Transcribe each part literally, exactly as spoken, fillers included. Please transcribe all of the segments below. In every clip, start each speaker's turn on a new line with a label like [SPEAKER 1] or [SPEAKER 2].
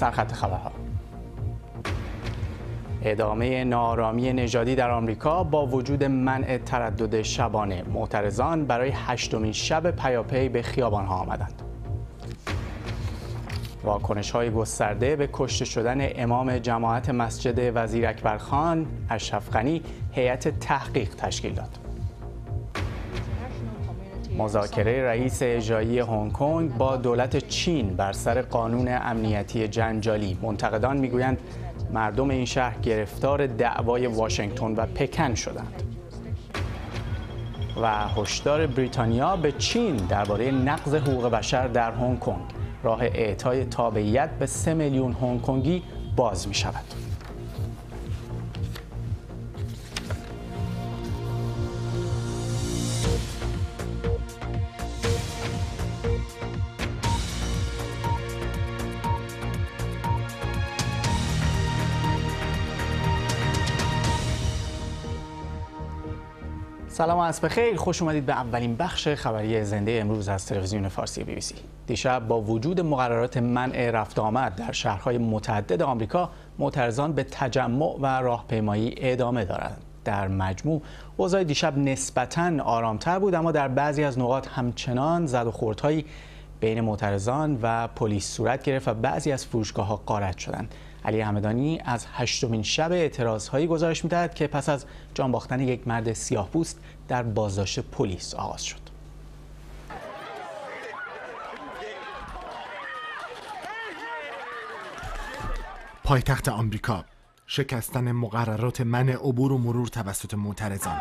[SPEAKER 1] سرخط خبرها. ادامه ناآرامی نژادی در آمریکا با وجود منع تردد شبانه، معترضان برای هشتمین شب پیاپی به خیابان‌ها آمدند. واکنش‌های گسترده به کشته شدن امام جماعت مسجد وزیر اکبرخان، اشرف غنی هیئت تحقیق تشکیل داد. مذاکره رئیس اجرایی هنگ کنگ با دولت چین بر سر قانون امنیتی جنجالی. منتقدان میگویند مردم این شهر گرفتار دعوای واشنگتن و پکن شدند. و هشدار بریتانیا به چین درباره نقض حقوق بشر در هنگ کنگ. راه اعطای تابعیت به سه میلیون هنگ کنگی باز می شود. سلام و عصر بخیر، خوش اومدید به اولین بخش خبری زنده امروز از تلویزیون فارسی بی بی سی. دیشب با وجود مقررات منع رفت آمد در شهرهای متعدد آمریکا، معترضان به تجمع و راهپیمایی ادامه دارند. در مجموع اوضاع دیشب نسبتاً آرامتر بود، اما در بعضی از نقاط همچنان زد و خوردهایی بین معترضان و پلیس صورت گرفت و بعضی از فروشگاه‌ها غارت شدند. علی همدانی از هشتمین شب اعتراضهایی گزارش می‌دهد که پس از جان باختن یک مرد سیاه‌پوست در بازداشت پلیس آغاز شد.
[SPEAKER 2] پایتخت آمریکا، شکستن مقررات منع عبور و مرور توسط معترضان.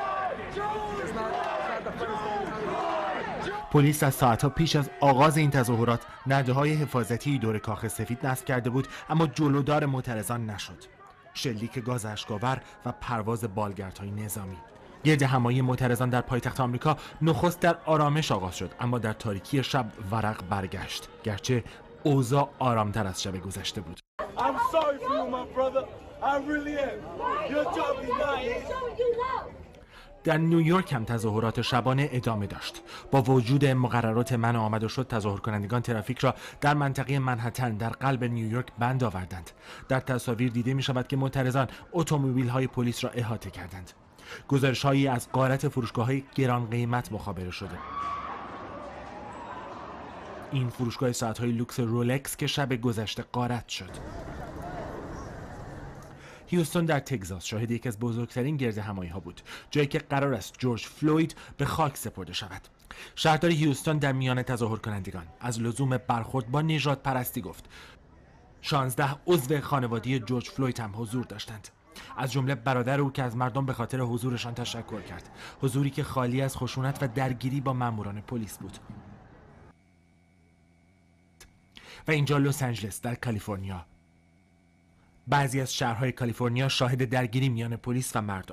[SPEAKER 2] پلیس از ساعتها پیش از آغاز این تظاهرات نده‌های حفاظتی دور کاخ سفید نصب کرده بود، اما جلودار معترضان نشد. شلیک گاز اشک‌آور و پرواز بالگردهای نظامی. گرد همایی معترضان در پایتخت آمریکا نخست در آرامش آغاز شد، اما در تاریکی شب ورق برگشت، گرچه اوضاع آرامتر از شب گذشته بود. در نیویورک هم تظاهرات شبانه ادامه داشت. با وجود مقررات منع آمد و شد، تظاهر کنندگان ترافیک را در منطقه منهتن در قلب نیویورک بند آوردند. در تصاویر دیده می شود که معترضان اتومبیل‌های پلیس را احاطه کردند. گزارش‌هایی از غارت فروشگاه‌های گران قیمت مخابره شده. این فروشگاه ساعت‌های لوکس رولکس که شب گذشته غارت شد. هیوستون در تگزاس شاهد یکی از بزرگترین گردهمایی‌ها بود، جایی که قرار است جورج فلوید به خاک سپرده شود. شهردار هیوستون در میان تظاهر کنندگان از لزوم برخورد با نژاد پرستی گفت. شانزده عضو خانواده جورج فلوید هم حضور داشتند، از جمله برادر او که از مردم به خاطر حضورشان تشکر کرد، حضوری که خالی از خشونت و درگیری با ماموران پلیس بود. و اینجا لس آنجلس در کالیفرنیا. بعضی از شهرهای کالیفرنیا شاهد درگیری میان پلیس و مردم.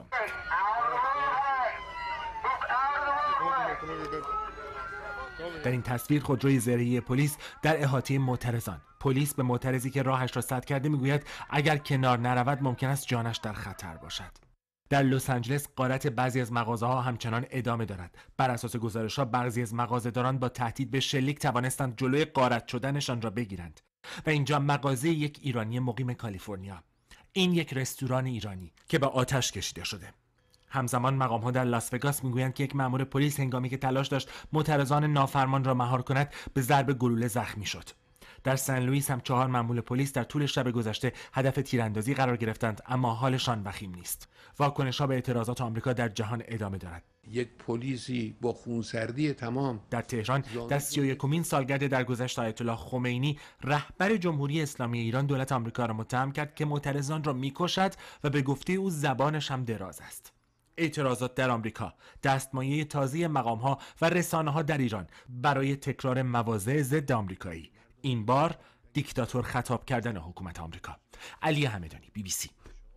[SPEAKER 2] در این تصویر خودروی زرهی پلیس در احاطه معترضان. پلیس به معترضی که راهش را سد کرده میگوید اگر کنار نرود ممکن است جانش در خطر باشد. در لس آنجلس غارت بعضی از مغازه‌ها همچنان ادامه دارد. بر اساس گزارش‌ها بعضی از مغازه‌داران با تهدید به شلیک توانستند جلوی غارت شدنشان را بگیرند. و اینجا مغازه یک ایرانی مقیم کالیفرنیا. این یک رستوران ایرانی که به آتش کشیده شده. همزمان مقام‌ها در لاس وگاس میگویند که یک مأمور پلیس هنگامی که تلاش داشت معترضان نافرمان را مهار کند به ضرب گلوله زخمی شد. در سن لوئیس هم چهار مأمور پلیس در طول شب گذشته هدف تیراندازی قرار گرفتند، اما حالشان وخیم نیست. واکنش‌ها به اعتراضات آمریکا در جهان ادامه دارد.
[SPEAKER 3] یک پلیسی با خونسردی تمام
[SPEAKER 2] در تهران در سی و یکمین سالگرد درگذشت آیت الله خمینی، رهبر جمهوری اسلامی ایران، دولت آمریکا را متهم کرد که معترضان را می‌کشد و به گفته او زبانش هم دراز است. اعتراضات در آمریکا دستمایه تازه مقام‌ها و رسانه‌ها در ایران برای تکرار مواضع ضد آمریکایی. این بار دیکتاتور خطاب کردن حکومت آمریکا. علی همدانی، بی بی سی.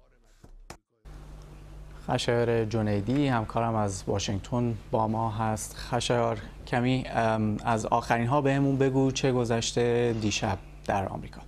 [SPEAKER 1] خشایار جنیدی همکارم از واشنگتن با ما هست. خشایار، کمی از آخرین ها بهمون بگو چه گذشته دیشب در آمریکا.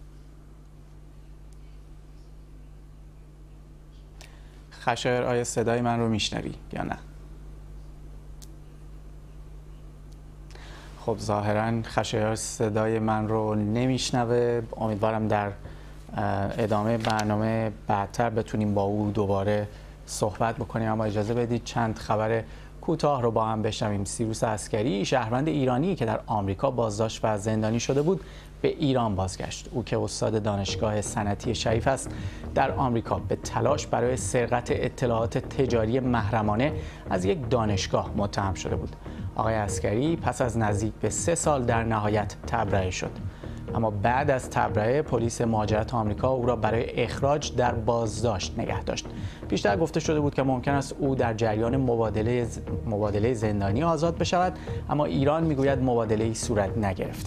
[SPEAKER 1] خشایار، آیا صدای من رو میشنوی یا نه؟ خب ظاهراً خشایار صدای من رو نمیشنوه. امیدوارم در ادامه برنامه بعدتر بتونیم با او دوباره صحبت بکنیم، اما اجازه بدید چند خبر کوتاه رو با هم بشنویم. سیروس عسکری، شهروند ایرانی که در آمریکا بازداشت و زندانی شده بود، به ایران بازگشت. او که استاد دانشگاه صنعتی شریف است، در آمریکا به تلاش برای سرقت اطلاعات تجاری محرمانه از یک دانشگاه متهم شده بود. آقای عسکری پس از نزدیک به سه سال در نهایت تبرئه شد، اما بعد از تبرئه پلیس مهاجرت آمریکا او را برای اخراج در بازداشت نگه داشت. بیشتر گفته شده بود که ممکن است او در جریان مبادله مبادله زندانی آزاد بشود، اما ایران میگوید مبادله‌ای صورت نگرفته.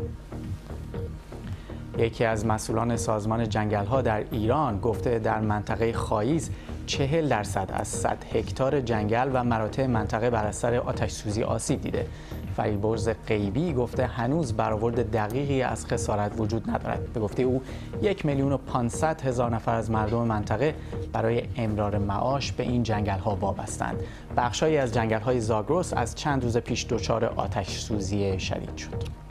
[SPEAKER 1] یکی از مسئولان سازمان جنگل‌ها در ایران گفته در منطقه خاییز چهل درصد از صد هکتار جنگل و مراتع منطقه بر اثر آتش‌سوزی آسیب دیده. فریبرز غیبی گفته هنوز برآورد دقیقی از خسارت وجود ندارد. به گفته او یک میلیون و پانصد هزار نفر از مردم منطقه برای امرار معاش به این جنگل‌ها وابستند. بخش‌هایی از جنگل‌های زاگرس از چند روز پیش دچار آتش‌سوزی شدید شد.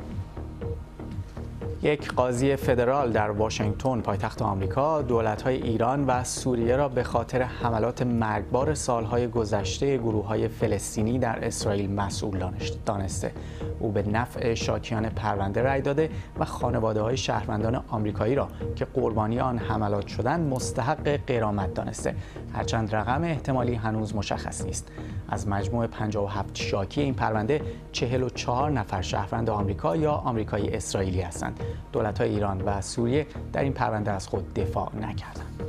[SPEAKER 1] یک قاضی فدرال در واشنگتن پایتخت آمریکا دولت‌های ایران و سوریه را به خاطر حملات مرگبار سالهای گذشته گروه‌های فلسطینی در اسرائیل مسئول دانسته. او به نفع شاکیان پرونده رأی داده و خانواده‌های شهروندان آمریکایی را که قربانی آن حملات شدند مستحق غرامت دانسته، هرچند رقم احتمالی هنوز مشخص نیست. از مجموع پنجاه و هفت شاکی این پرونده چهل و چهار نفر شهروند آمریکا یا آمریکایی اسرائیلی هستند. دولت‌های ایران و سوریه در این پرونده از خود دفاع نکردند.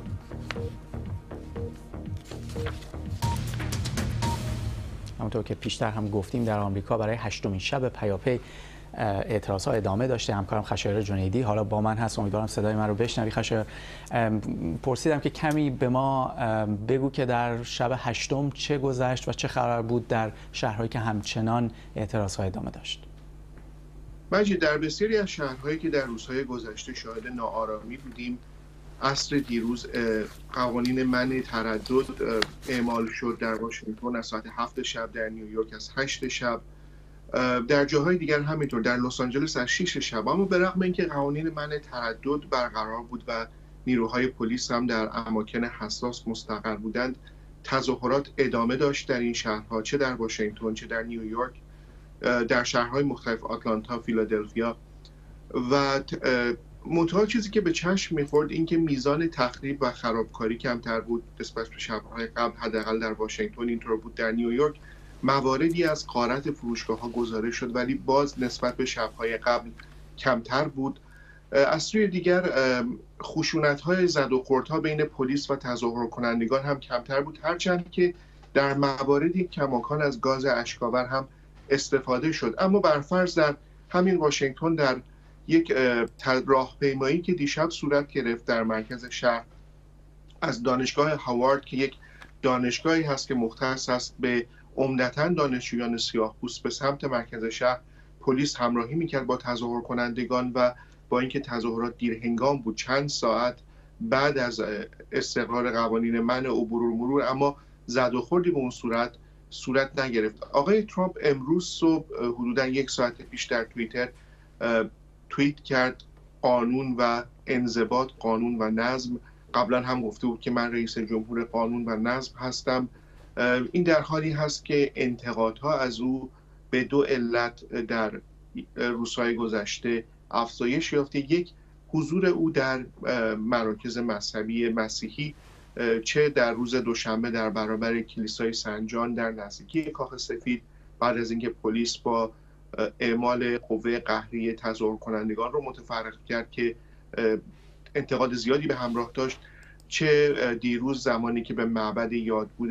[SPEAKER 1] همونطور که پیشتر هم گفتیم در آمریکا برای هشتمین شب پیاپی اعتراضها ادامه داشته. همکارم خشایار جنیدی حالا با من هست، امیدوارم صدای من رو بشنوی. خشایار، پرسیدم که کمی به ما بگو که در شب هشتم چه گذشت و چه خبر بود در شهرهایی که همچنان اعتراضها ادامه داشت.
[SPEAKER 4] مجید، در بسیاری از شهرهایی که در روزهای گذشته شاهد ناآرامی بودیم، عصر دیروز قوانین منع تردد اعمال شد در واشنگتن از ساعت هفت شب، در نیویورک از هشت شب، در جاهای دیگر همینطور، در لس آنجلس از شش شب. اما به رغم اینکه قوانین منع تردد برقرار بود و نیروهای پلیس هم در اماکن حساس مستقر بودند، تظاهرات ادامه داشت در این شهرها، چه در واشنگتن چه در نیویورک، در شهرهای مختلف، آتلانتا، فیلادلفیا. و منتها چیزی که به چشم می‌خورد این که میزان تخریب و خرابکاری کمتر بود نسبت به شب‌های قبل. حداقل در واشنگتن اینطور بود. در نیویورک مواردی از غارت فروشگاه‌ها گزارش شد، ولی باز نسبت به شب‌های قبل کمتر بود. از سوی دیگر خشونت‌های زد و خوردها بین پلیس و تظاهر کنندگان هم کمتر بود، هرچند که در مواردی کماکان از گاز اشک‌آور هم استفاده شد. اما برفرض در همین واشنگتن، در یک راهپیمایی که دیشب صورت گرفت در مرکز شهر از دانشگاه هاوارد که یک دانشگاهی هست که مختص است به عمدتاً دانشجویان سیاه‌پوست، به سمت مرکز شهر پلیس همراهی میکرد با تظاهر کنندگان و با اینکه تظاهرات دیر هنگام بود، چند ساعت بعد از استقرار قوانین منع عبور و مرور، اما زد و خوردی به اون صورت صورت نگرفت. آقای ترامپ امروز صبح حدوداً یک ساعت پیش در توییتر توییت کرد قانون و انضباط، قانون و نظم. قبلا هم گفته بود که من رئیس جمهور قانون و نظم هستم. این در حالی هست که انتقادها از او به دو علت در روزهای گذشته افزایش یافته. یک، حضور او در مراکز مذهبی مسیحی، چه در روز دوشنبه در برابر کلیسای سنت جان در نزدیکی کاخ سفید بعد از اینکه پلیس با اعمال قوه قهری تظاهر کنندگان رو متفرق کرد که انتقاد زیادی به همراه داشت، چه دیروز زمانی که به معبد یادبود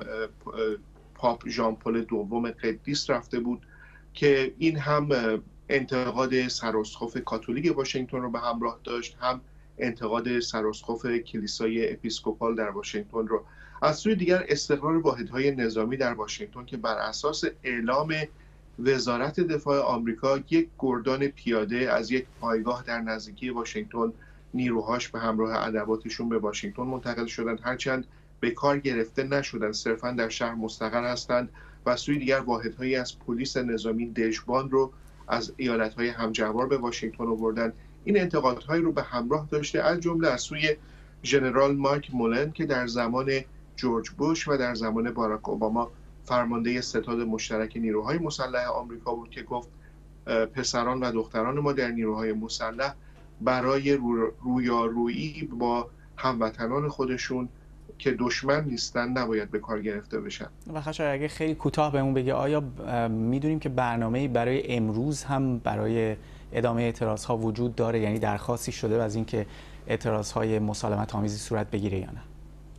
[SPEAKER 4] پاپ ژان پل دوم قدیس رفته بود که این هم انتقاد سراسخوف کاتولیک واشنگتن رو به همراه داشت، هم انتقاد سراسخوف کلیسای اپیسکوپال در واشنگتن رو. از سوی دیگر استقرار واحدهای نظامی در واشنگتن که بر اساس اعلام وزارت دفاع آمریکا یک گردان پیاده از یک پایگاه در نزدیکی واشنگتن، نیروهاش به همراه ادواتشون به واشنگتن منتقل شدند، هرچند به کار گرفته نشدند، صرفاً در شهر مستقر هستند و سوی دیگر واحدهایی از پلیس نظامی دژبان رو از ایالت‌های همجوار به واشنگتن آوردن. این انتقادهایی رو به همراه داشته، از جمله از سوی ژنرال مایک مولن که در زمان جورج بوش و در زمان باراک اوباما فرمانده ستاد مشترک نیروهای مسلح آمریکا بود که گفت پسران و دختران ما در نیروهای مسلح برای رو رویارویی با هموطنان خودشون که دشمن نیستن نباید به کار گرفته بشن.
[SPEAKER 1] و خشایار اگه خیلی کوتاه بهمون بگه، آیا میدونیم که برنامه‌ای برای امروز هم برای ادامه اعتراض‌ها وجود داره؟ یعنی درخواستی شده از اینکه اعتراض‌های مسالمت آمیزی صورت بگیره یا نه؟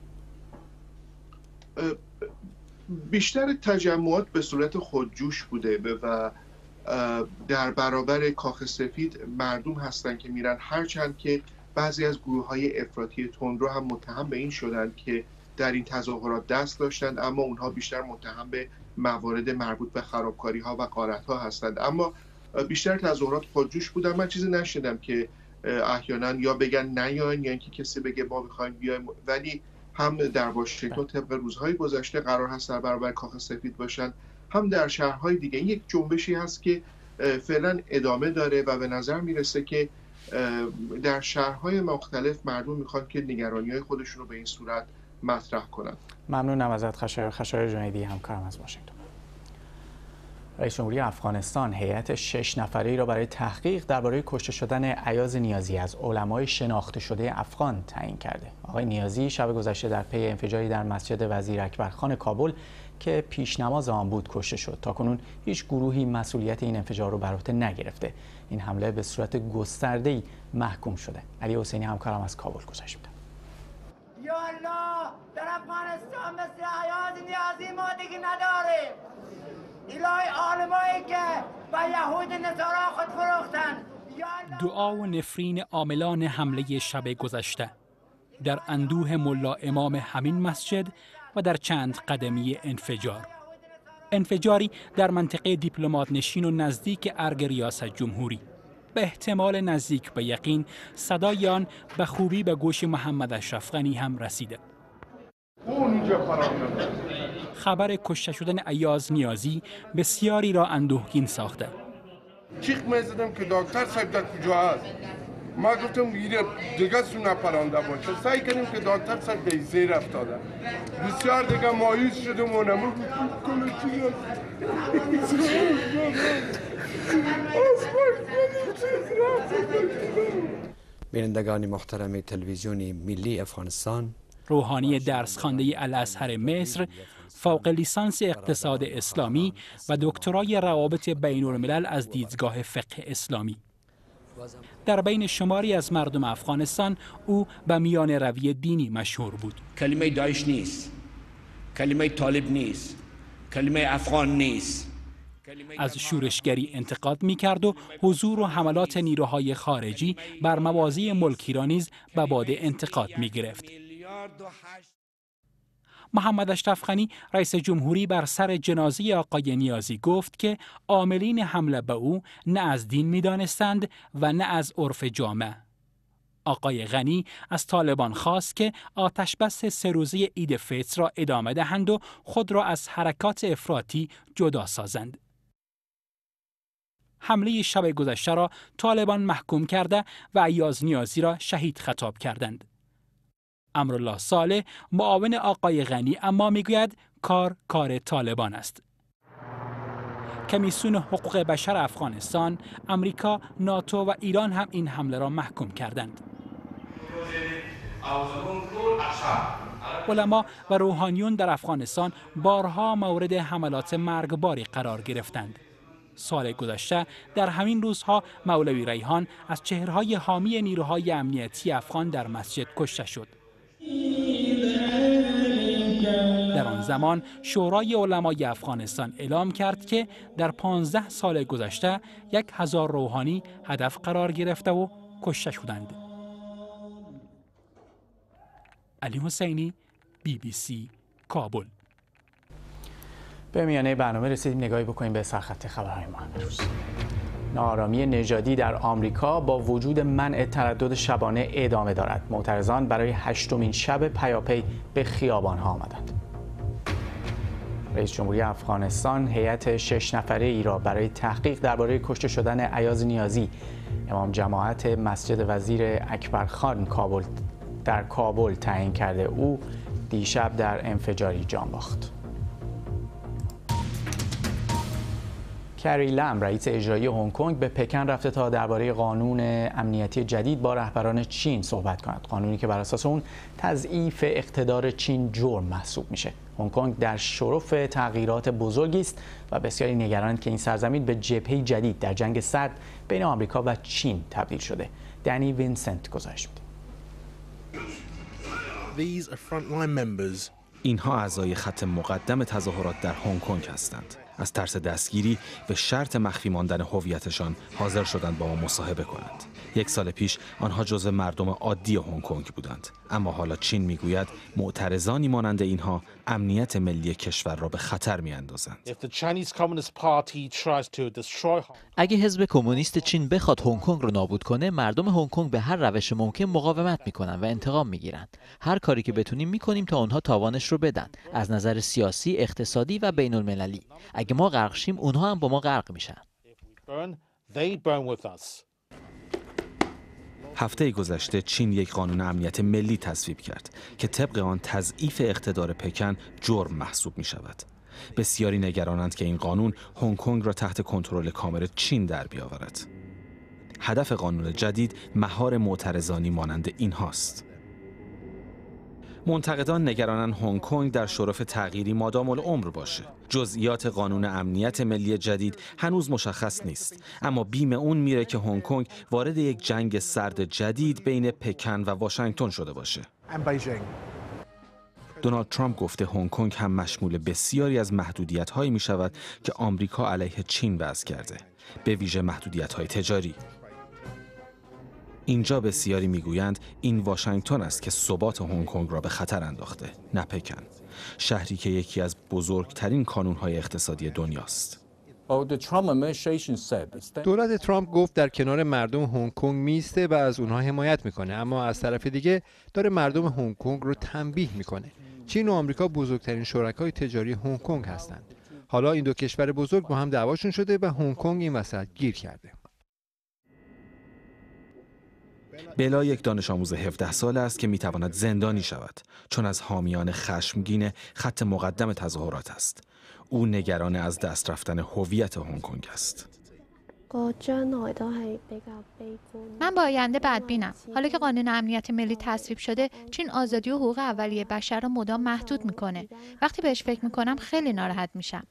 [SPEAKER 4] بیشتر تجمعات به صورت خودجوش بوده و در برابر کاخ سفید مردم هستن که میرن، هرچند که بعضی از گروه‌های افراطی تندرو هم متهم به این شدند که در این تظاهرات دست داشتند، اما اونها بیشتر متهم به موارد مربوط به خرابکاری‌ها و غارت‌ها هستند. اما بیشتر تظاهرات خودجوش بودن. من چیزی نشنیدم که احیانا یا بگن نیاین یا اینکه کسی بگه ما می‌خوایم بیایم، ولی هم در واشنگتن طبق روزهای گذشته قرار هست در برابر کاخ سفید باشن، هم در شهرهای دیگه. این یک جنبشی هست که فعلا ادامه داره و به نظر میرسه که در شهرهای مختلف مردم میخوان که نگرانی‌های خودشون رو به این صورت مطرح کنن.
[SPEAKER 1] ممنونم ازت خشایار. خشایار جنیدی، همکارم از واشنگتن. رئیس جمهوری افغانستان هیئت شش نفره‌ای را برای تحقیق درباره کشته شدن ایاز نیازی از علمای شناخته شده افغان تعیین کرده. آقای نیازی شب گذشته در پی انفجاری در مسجد وزیر اکبرخان کابل که پیش نماز آن بود کشته شد. تاکنون هیچ گروهی مسئولیت این انفجار رو بر عهده نگرفته. این حمله به صورت گسترده‌ای محکوم شده. علی حسینی همکارم از کابل گزارش می‌دهد.
[SPEAKER 5] یا الله، در افغانستان مثل ایاز نیازی ما دیگه نداریم. الهی عالمایی که به یهود نصارا خود فروختن.
[SPEAKER 6] دعا و نفرین عاملان حمله شب گذشته در اندوه ملا امام همین مسجد و در چند قدمی انفجار. انفجاری در منطقه دیپلمات نشین و نزدیک ارگ ریاست جمهوری. به احتمال نزدیک به یقین صدای آن به خوبی به گوش محمد اشرف غنی هم رسیده. خبر کشته شدن ایاز نیازی بسیاری را اندوهگین ساخته.
[SPEAKER 7] چیخ می‌زدم که دکتر صاحب در کجا است؟ ما گفتم میره دیگه سو نپرانده باشه. سعی کردیم که دکتر صاحب به زیر افتاده. بسیار دیگه مایوس شدم و نمو کل چیز
[SPEAKER 8] بینندگان محترم تلویزیون ملی افغانستان،
[SPEAKER 6] روحانی درس خوانده الازهر مصر، فوق لیسانس اقتصاد اسلامی و دکترای روابط بین الملل از دیدگاه فقه اسلامی. در بین شماری از مردم افغانستان او به میان روی دینی مشهور بود.
[SPEAKER 9] کلمه داعش نیست، کلمه طالب نیست، کلمه افغان نیست.
[SPEAKER 6] از شورشگری انتقاد می‌کرد و حضور و حملات نیروهای خارجی بر مواضع ملکی را نیز به باده انتقاد می‌گرفت. محمد اشرف غنی رئیس جمهوری بر سر جنازه آقای نیازی گفت که عاملین حمله به او نه از دین می‌دانستند و نه از عرف جامعه. آقای غنی از طالبان خواست که آتشبس سه روزه عید فطر را ادامه دهند و خود را از حرکات افراطی جدا سازند. حمله شب گذشته را طالبان محکوم کرده و ایاز نیازی را شهید خطاب کردند. امرالله صالح معاون آقای غنی اما میگوید کار کار طالبان است. کمیسیون حقوق بشر افغانستان، امریکا، ناتو و ایران هم این حمله را محکوم کردند. علما و روحانیون در افغانستان بارها مورد حملات مرگباری قرار گرفتند. سال گذشته در همین روزها مولوی ریحان از چهرهای حامی نیروهای امنیتی افغان در مسجد کشته شد. در آن زمان شورای علمای افغانستان اعلام کرد که در پانزده سال گذشته یک هزار روحانی هدف قرار گرفته و کشته شدند. علی حسینی، بی بی سی، کابل.
[SPEAKER 1] به میانه برنامه رسیدیم، نگاهی بکنیم به سرخط خبرهای ما امروز. ناآرامی نژادی در آمریکا با وجود منع تردد شبانه ادامه دارد. معترضان برای هشتمین شب پیاپی به خیابان‌ها آمدند. رئیس جمهوری افغانستان هیئت شش نفره ای را برای تحقیق درباره کشته شدن ایاز نیازی امام جماعت مسجد وزیر اکبرخان کابل در کابل تعیین کرده. او دیشب در انفجاری جان باخت. کری لم رئیس اجرایی هنگ کنگ به پکن رفته تا درباره قانون امنیتی جدید با رهبران چین صحبت کند. قانونی که بر اساس اون تضعیف اقتدار چین جرم محسوب میشه. هنگ کنگ در شرف تغییرات بزرگی است و بسیاری نگرانند که این سرزمین به جبهه جدید در جنگ سرد بین آمریکا و چین تبدیل شده. دنی وینسنت گزارش میده.
[SPEAKER 10] اینها اعضای خط مقدم تظاهرات در هنگ کنگ هستند. از ترس دستگیری به شرط مخفی ماندن هویتشان حاضر شدند با ما مصاحبه کنند. یک سال پیش آنها جزو مردم عادی هنگ کنگ بودند، اما حالا چین میگوید معترضانی مانند اینها امنیت ملی کشور را به خطر میاندازند.
[SPEAKER 11] اگه حزب کمونیست چین بخواد هنگ کنگ رو نابود کنه، مردم هنگ کنگ به هر روش ممکن مقاومت میکنن و انتقام میگیرن. هر کاری که بتونیم میکنیم تا اونها تاوانش رو بدن، از نظر سیاسی، اقتصادی و بین المللی. اگه ما غرق شیم، اونها هم با ما غرق میشن.
[SPEAKER 10] هفته گذشته چین یک قانون امنیت ملی تصویب کرد که طبق آن تضعیف اقتدار پکن جرم محسوب می شود. بسیاری نگرانند که این قانون هنگ کنگ را تحت کنترل کامل چین در بیاورد. هدف قانون جدید مهار معترضانی مانند این هاست. منتقدان نگرانند هنگ کنگ در شرف تغییری مادام العمر باشه. جزئیات قانون امنیت ملی جدید هنوز مشخص نیست، اما بیم اون میره که هنگ کنگ وارد یک جنگ سرد جدید بین پکن و واشنگتن شده باشه. دونالد ترامپ گفته هنگ کنگ هم مشمول بسیاری از محدودیت‌هایی می شود که آمریکا علیه چین وضع کرده، به ویژه محدودیت‌های تجاری. اینجا بسیاری میگویند این واشنگتن است که ثبات هنگ کنگ را به خطر انداخته، نه پکن، شهری که یکی از بزرگترین کانون‌های اقتصادی دنیاست.
[SPEAKER 12] دولت ترامپ گفت در کنار مردم هنگ کنگ میسته و از اونها حمایت میکنه، اما از طرف دیگه داره مردم هنگ کنگ رو تنبیه میکنه. چین و آمریکا بزرگترین شرکای تجاری هنگ کنگ هستند. حالا این دو کشور بزرگ با هم دعواشون شده و هنگ کنگ این وسط گیر کرده.
[SPEAKER 10] بلا یک دانش آموز هفده ساله است که میتواند زندانی شود چون از حامیان خشمگین خط مقدم تظاهرات است. او نگران از دست رفتن هویت هنگ کنگ است.
[SPEAKER 13] من با آینده بدبینم. حالا که قانون امنیت ملی تصویب شده، چین آزادی و حقوق اولیه بشر را مدام محدود میکنه. وقتی بهش فکر میکنم خیلی ناراحت میشم.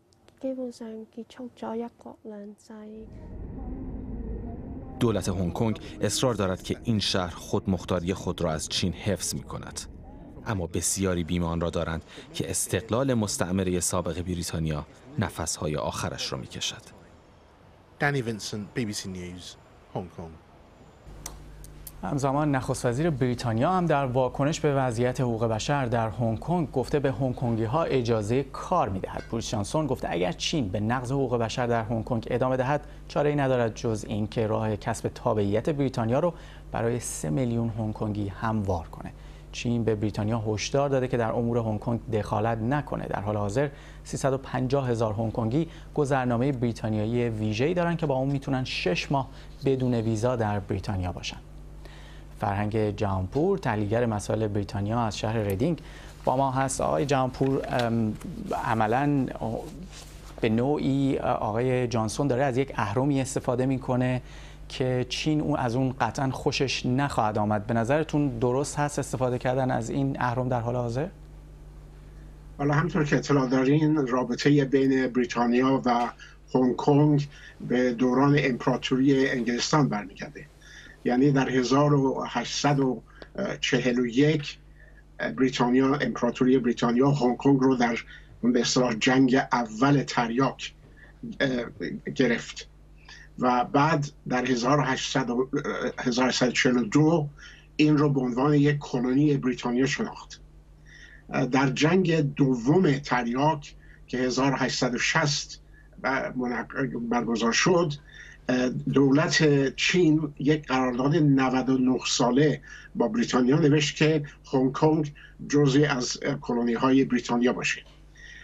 [SPEAKER 10] دولت هنگ کنگ اصرار دارد که این شهر خودمختاری خود را از چین حفظ می کند. اما بسیاری بیم آن را دارند که استقلال مستعمره سابق بریتانیا نفسهای آخرش را می کشد.
[SPEAKER 14] دنی وینسنت، بی بی سی نیوز، هنگ کنگ.
[SPEAKER 1] همزمان نخست وزیر بریتانیا هم در واکنش به وضعیت حقوق بشر در هنگ کنگ گفته به هنگ کنگی ها اجازه کار میدهد. بوریس جانسون گفته اگر چین به نقض حقوق بشر در هنگ کنگ ادامه دهد چاره‌ای ندارد جز این که راه کسب تابعیت بریتانیا رو برای سه میلیون هنگ کنگی هموار کنه. چین به بریتانیا هشدار داده که در امور هنگ کنگ دخالت نکنه. در حال حاضر سیصد و پنجاه هزار هنگ کنگی گذرنامه بریتانیایی ویژه‌ای دارن که با اون میتونن شش ماه بدون ویزا در بریتانیا باشن. فرهنگ جهانپور، تحلیلگر مسائل بریتانیا از شهر ریدینگ با ما هست. آقای جهانپور، عملاً به نوعی آقای جانسون داره از یک اهرمی استفاده میکنه که چین اون از اون قطعاً خوشش نخواهد آمد. به نظرتون درست هست استفاده کردن از این اهرم در حال حاضر؟
[SPEAKER 15] حالا همطور که اطلاع دارین رابطه بین بریتانیا و هنگ کنگ به دوران امپراتوری انگلستان برمیگرده. یعنی در هزار و هشتصد و چهل و یک بریتانیا، امپراتوری بریتانیا هنگ کنگ رو در به اصطلاح جنگ اول تریاک گرفت و بعد در هزار و هشتصد و چهل و دو این رو به عنوان یک کلونی بریتانیا شناخت. در جنگ دوم تریاک که هزار و هشتصد و شصت برگزار شد، دولت چین یک قرارداد نود و نه ساله با بریتانیا نوشت که هنگ کنگ جزئی از کلونی های بریتانیا باشه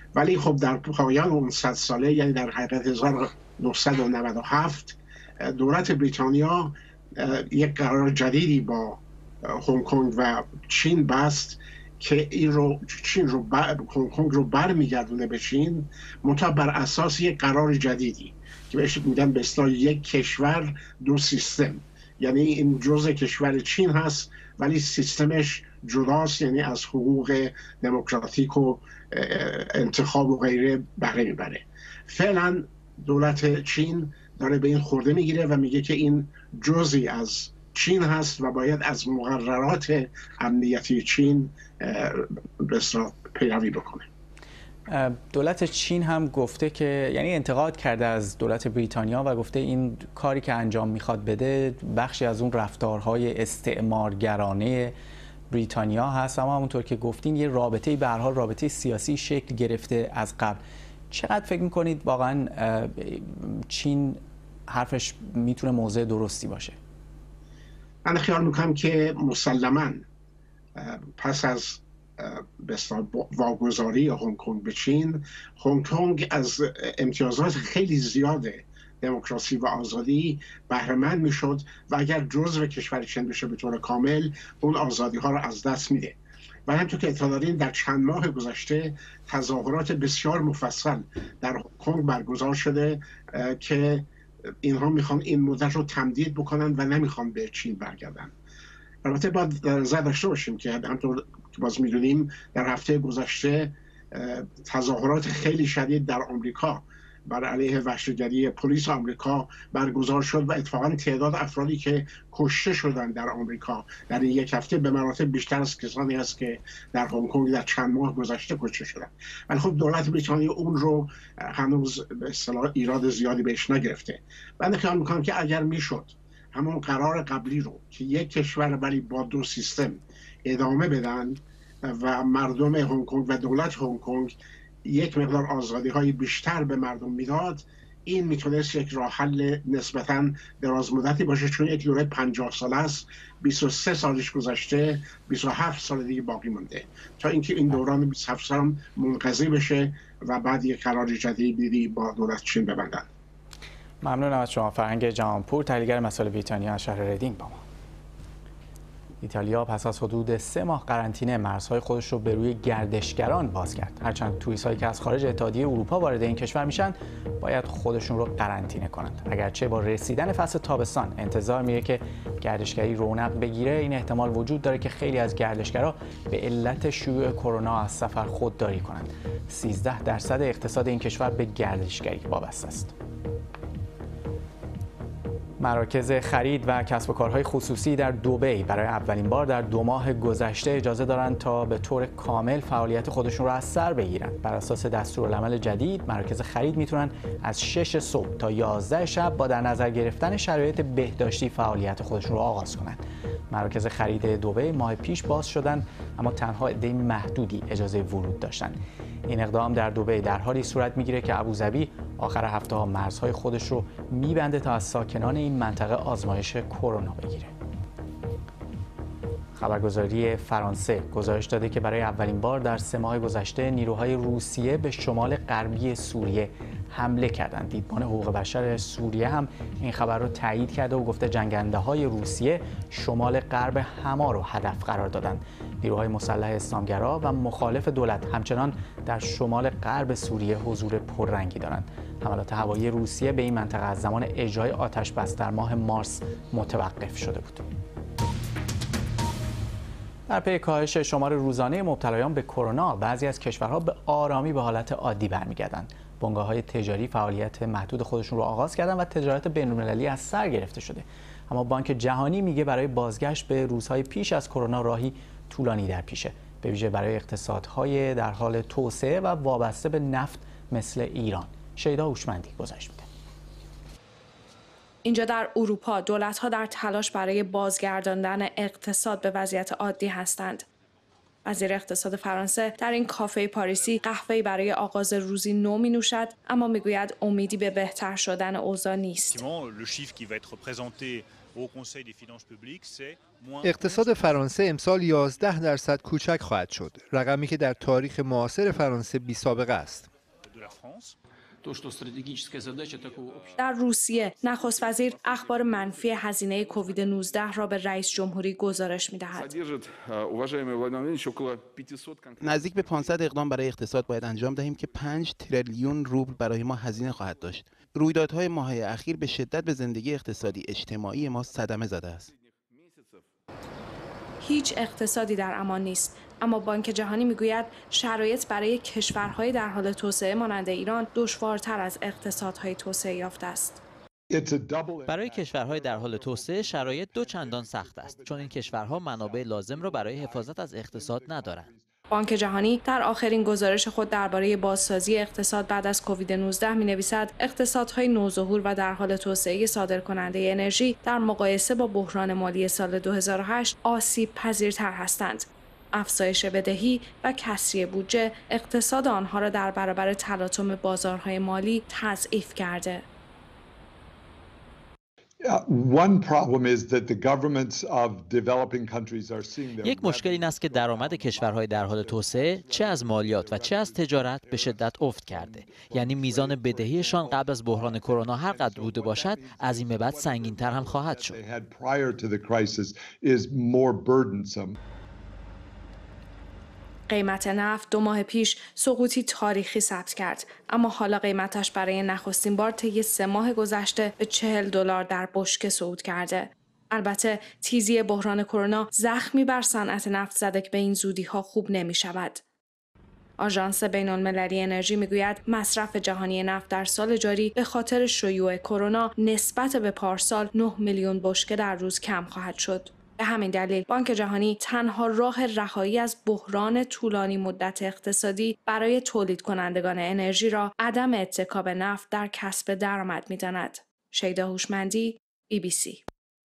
[SPEAKER 15] ولی خب در پایان اون صد ساله، یعنی در حقیقت هزار و نهصد و نود و هفت، دولت بریتانیا یک قرار جدیدی با هنگ کنگ و چین بست که این رو چین رو هنگ کنگ رو برمیگردونه به چین، منتها بر اساس یک قرار جدیدی که بهش میگن به اصطلاح یک کشور دو سیستم. یعنی این جزء کشور چین هست ولی سیستمش جداست، یعنی از حقوق دموکراتیک و انتخاب و غیره بهره میبره. فعلا دولت چین داره به این خورده میگیره و میگه که این جزئی از چین هست و باید از مقررات امنیتی چین بسیار پیروی بکنه.
[SPEAKER 1] دولت چین هم گفته که، یعنی انتقاد کرده از دولت بریتانیا و گفته این کاری که انجام میخواد بده بخشی از اون رفتارهای استعمارگرانه بریتانیا هست. اما همونطور که گفتین یه رابطه‌ای به هر حال رابطه سیاسی شکل گرفته از قبل. چقدر فکر میکنید واقعا چین حرفش میتونه موضع درستی باشه؟
[SPEAKER 15] من خیال میکنم که مسلماً پس از واگذاری هنگ کنگ به چین، هنگ کنگ از امتیازات خیلی زیاد دموکراسی و آزادی بهره مند میشد و اگر جزو کشور چین بشه به طور کامل اون آزادی ها رو از دست میده. و همونطور که اطلاع دارین در چند ماه گذشته تظاهرات بسیار مفصل در هنگ کنگ برگزار شده که اینها میخوان این مدت رو تمدید بکنن و نمیخوان به چین برگردن. البته باید در نظر داشته باشیم که همونطور که باز میدونیم در هفته گذشته تظاهرات خیلی شدید در آمریکا بر علیه وحشتگری پلیس آمریکا برگزار شد و اتفاقا تعداد افرادی که کشته شدن در آمریکا در این یک هفته به مراتب بیشتر از کسانی است که در هنگ کنگ در چند ماه گذشته کشته شدن. ولی خب دولت بریتانیا اون رو هنوز به اصطلاح ایراد زیادی بهش نگرفته. من خیال میکنم که اگر میشد همون قرار قبلی رو که یک کشور ولی با دو سیستم ادامه بدن و مردم هنگ کنگ و دولت هنگ کنگ یک مقدار آزادی های بیشتر به مردم میداد، این میتونست یک راه حل نسبتاً دراز مدتی باشه، چون یک دوره پنجاه ساله است، بیست و سه سالش گذشته، بیست و هفت سال دیگه باقی مونده تا اینکه این دوران بیست و هفت سال منقضی بشه و بعد یک قرار جدیدی با دولت چین ببندن.
[SPEAKER 1] ممنونم از شما. فرهنگ جهانپور، تحلیلگر مسائل بریتانیا از شهر ریدینگ با ما. ایتالیا پس از حدود سه ماه قرنطینه مرزهای خودش رو به روی گردشگران باز کرد. هرچند توریست هایی که از خارج اتحادیه اروپا وارد این کشور میشن باید خودشون رو قرنطینه کنند. اگرچه با رسیدن فصل تابستان انتظار میره که گردشگری رونق بگیره، این احتمال وجود داره که خیلی از گردشگرا به علت شیوع کرونا از سفر خودداری کنند. سیزده درصد اقتصاد این کشور به گردشگری وابسته است. مراکز خرید و کسب و کارهای خصوصی در دبی برای اولین بار در دو ماه گذشته اجازه دارند تا به طور کامل فعالیت خودشون رو از سر بگیرند. بر اساس دستورالعمل جدید، مراکز خرید میتونن از شش صبح تا یازده شب با در نظر گرفتن شرایط بهداشتی فعالیت خودشون رو آغاز کنند. مراکز خرید دبی ماه پیش باز شدند، اما تنها عده محدودی اجازه ورود داشتند. این اقدام در دبی در حالی صورت میگیره که ابوظبی آخر هفته ها مرزهای خودش رو میبنده تا از ساکنان این منطقه آزمایش کرونا بگیره. خبرگزاری فرانسه گزارش داده که برای اولین بار در سه ماه گذشته نیروهای روسیه به شمال غربی سوریه حمله کردند. دیدبان حقوق بشر سوریه هم این خبر رو تایید کرده و گفته جنگنده های روسیه شمال غرب حما رو هدف قرار دادند. نیروهای مسلح اسلامگرا و مخالف دولت همچنان در شمال غرب سوریه حضور پررنگی دارند. حملات هوایی روسیه به این منطقه از زمان اجرای آتش بس در ماه مارس متوقف شده بود. در پی کاهش شمار روزانه مبتلایان به کرونا، بعضی از کشورها به آرامی به حالت عادی برمیگردند. بنگاه‌های تجاری فعالیت محدود خودشون رو آغاز کردن و تجارت بین‌المللی از سر گرفته شده. اما بانک جهانی میگه برای بازگشت به روزهای پیش از کرونا راهی طولانی در پیشه، به ویژه برای اقتصادهای در حال توسعه و وابسته به نفت مثل ایران. شیدا هوشمندی گزارش میده.
[SPEAKER 16] اینجا در اروپا دولت‌ها در تلاش برای بازگرداندن اقتصاد به وضعیت عادی هستند. وزیر اقتصاد فرانسه در این کافه پاریسی قهوه‌ای برای آغاز روزی نو می نوشد، اما میگوید امیدی به بهتر شدن اوضاع نیست.
[SPEAKER 12] اقتصاد فرانسه امسال یازده درصد کوچک خواهد شد، رقمی که در تاریخ معاصر فرانسه بی سابقه است.
[SPEAKER 16] در روسیه نخست وزیر اخبار منفی هزینه کووید نوزده را به رئیس جمهوری گزارش می‌دهد.
[SPEAKER 17] نزدیک به پانصد اقدام برای اقتصاد باید انجام دهیم که پنج تریلیون روبل برای ما هزینه خواهد داشت. رویدادهای ماه‌های اخیر به شدت به زندگی اقتصادی اجتماعی ما صدمه زده است.
[SPEAKER 16] هیچ اقتصادی در امان نیست، اما بانک جهانی میگوید شرایط برای کشورهای در حال توسعه مانند ایران دشوارتر از اقتصادهای توسعه یافته است.
[SPEAKER 11] برای کشورهای در حال توسعه شرایط دو چندان سخت است، چون این کشورها منابع لازم را برای حفاظت از اقتصاد ندارند.
[SPEAKER 16] بانک جهانی در آخرین گزارش خود درباره بازسازی اقتصاد بعد از کووید نوزده می‌نویسد اقتصادهای نوظهور و در حال توسعه صادرکننده انرژی در مقایسه با بحران مالی سال دو هزار و هشت آسیب پذیرتر هستند. افزایش بدهی و کسری بودجه اقتصاد آنها را در برابر تلاطم بازارهای مالی تضعیف کرده.
[SPEAKER 11] یک مشکل این است که درآمد کشورهای در حال توسعه چه از مالیات و چه از تجارت به شدت افت کرده. یعنی میزان بدهیشان قبل از بحران کرونا هر قدر بوده باشد از این به بعد سنگین‌تر هم خواهد شد.
[SPEAKER 16] قیمت نفت دو ماه پیش سقوطی تاریخی ثبت کرد، اما حالا قیمتش برای نخستین بار طی سه ماه گذشته به چهل دلار در بشکه صعود کرده. البته تیزی بحران کرونا زخمی بر صنعت نفت زده که به این زودی ها خوب نمی شود. آژانس بین‌المللی انرژی میگوید مصرف جهانی نفت در سال جاری به خاطر شیوع کرونا نسبت به پارسال نه میلیون بشکه در روز کم خواهد شد. به همین دلیل بانک جهانی تنها راه رهایی از بحران طولانی مدت اقتصادی برای تولید کنندگان انرژی را عدم اتکا به نفت در کسب درآمد می‌داند. شیدا هوشمندی، بی بی سی.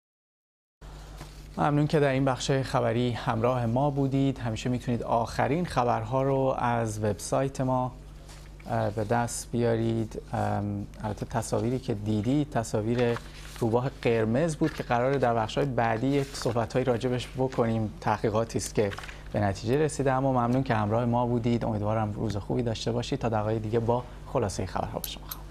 [SPEAKER 1] ممنون که در این بخش خبری همراه ما بودید. همیشه میتونید آخرین خبرها رو از وبسایت ما به دست بیارید. البته تصاویری که دیدید تصاویر روباه قرمز بود که قراره در بخش‌های بعدی صحبت‌های راجبش بکنیم. تحقیقاتی است که به نتیجه رسیده. اما ممنون که همراه ما بودید. امیدوارم روز خوبی داشته باشید. تا دقایق دیگه با خلاصه خبرها با شما.